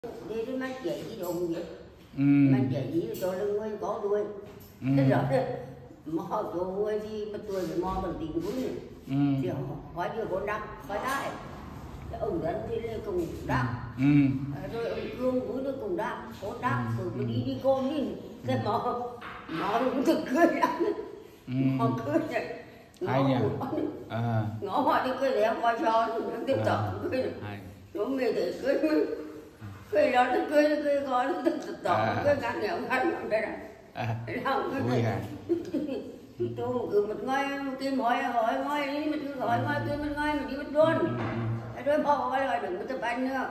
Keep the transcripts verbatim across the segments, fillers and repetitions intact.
Đi đến mắt dậy với đồ vậy. Mắt dậy với đồ lưng quay có đuôi. Thế rồi mà họ chỗ đi mà tuổi thì mò bằng tình vui này. Thì họ hỏi như con đắc, hỏi đá. Ông dẫn đi lên cùng đắc. Rồi ông Cương vui nó cùng đắc, con đắc rồi mà đi đi con đi. Thế mà nó cũng thực cười lắm. Họ cười này. Hay nha. Ngõ họ đi cười đéo coi cho nó tiếp tục cười này. Nó mê để cười cười. Cười đó nó cười nó cười có nó tiếp tục cười ngắn nghèo ngắn ngắn đây này. Vui hả? Tôi cứ một ngôi cái mỏi hỏi ngôi đi mình cứ hỏi ngôi kia mình ngôi mình đi mất luôn. Rồi bỏ qua rồi đừng có chụp ảnh nữa.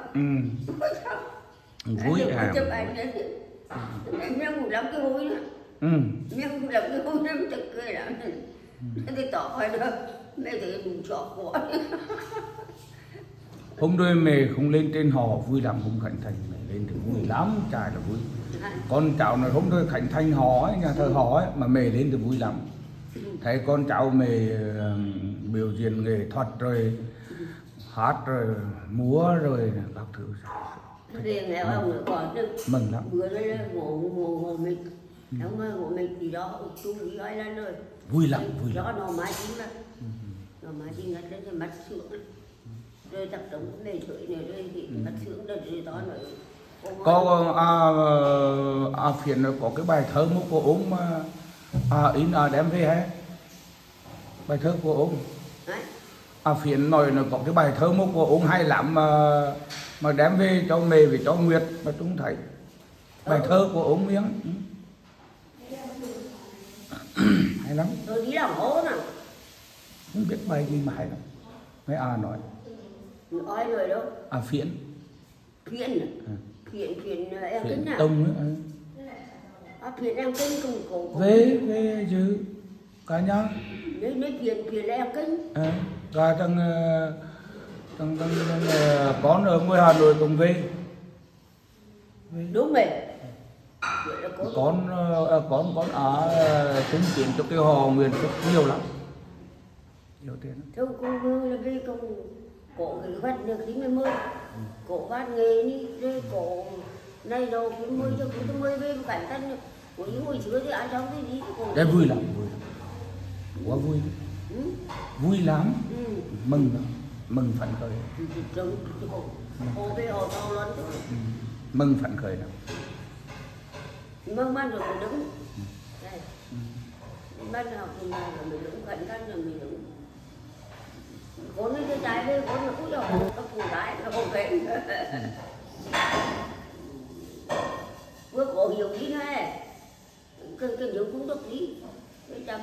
Vui hả? Chụp ảnh nữa thì miếng cũng lắm cái hôi nữa. Miếng cũng lắm cái hôi nữa mình tự cười lắm. Thì tỏ hỏi nữa mẹ thấy mình chọc quá. Hôm đôi mẹ không lên trên hò vui lắm, hôm Khánh Thành mẹ lên thì vui lắm, trai là vui. Con cháu này hôm đôi Khánh Thành hò ấy, nhà thờ hò ấy, mà mẹ lên thì vui lắm. Thấy con cháu mẹ biểu diễn nghệ thuật rồi hát rồi múa rồi các thứ. Riêng là ông nữa còn chứ. Mừng lắm. Vừa đây ngộ ngộ ngộ mình. Không ngờ ngộ mình thì đó chú ý nói lên rồi. Vui lắm, vui lắm. Đó nó mái chính đó. Nó mái chính ngắt lên cái mắt sướng. Rồi tập trung mê thủy này rồi thì mắt sướng rồi rồi đó rồi. Có à, à, phiền có cái bài thơ một của ông à, in à, đem về hay bài thơ của ông à, phiền nói nó có cái bài thơ một của ông hay lắm mà mà đem về cho mẹ về cho Nguyệt mà chúng thấy bài thơ của ông miếng hay lắm. Tôi đi làm hố nào không biết bài gì mà hay lắm mấy à nói nói rồi đâu à phiền phiền à. Phiền phiền em tính nào tông nữa à, phiền em kinh cùng cổ về về chứ cả nhau nếu nếu phiền phiền là em kinh à, cả thằng thằng thằng, thằng con ở ngoài Hà Nội cùng về, về. Đúng rồi con con con ở chứng kiến cho cái họ Nguyên rất nhiều lắm nhiều tiền thôi cô là về cùng cổ cái phát được tính mới mới cổ phát nghề đi rồi cổ này đâu cũng mới cho cũng mới về cảnh thân của những hồi xưa thì ai trong cái gì đấy vui lắm vui lắm quá vui ừ? Vui lắm ừ. Mừng lắm mừng phấn khởi ừ. Mừng phấn khởi lắm mừng ban rồi mình đứng đây ban nào thì mà rồi mình đứng cảnh thân rồi mình đứng vốn cái trái đây vốn là cúi đầu các cô gái nó không kệ vừa cổ hiểu ý này cái cái điều cũng được ý cái chấm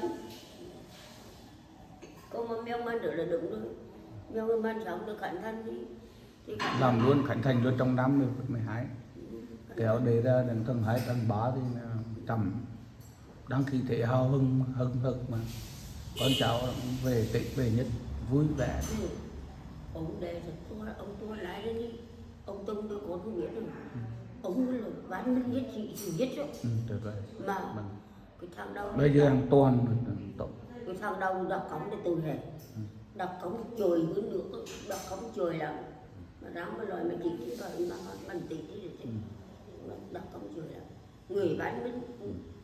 cô mà mèo man được là đúng rồi mèo man sống được cẩn thận đi làm luôn Khánh Thành luôn trong năm mười hai kéo để ra đến tầng hai tầng ba thì trầm đăng ký thể hào hưng hưng hực mà con cháu về tịnh về nhất vui vẻ. Ừ. Ông đề thật to ông to lại lên đi ông Tông tôi có không biết rồi ừ. Ông là bán minh nhất chị chỉ nhất rồi ừ, tuyệt vời mà mình... cái thằng đâu bây giờ hàng toàn cái thằng đâu đọc cống để từ hệ ừ. Đọc cống trời hướng được đọc cống trời lắm mà dám mà lời mà chị vậy mà mình tịnh đi được ừ. Đọc cống trời lắm người bán minh ừ.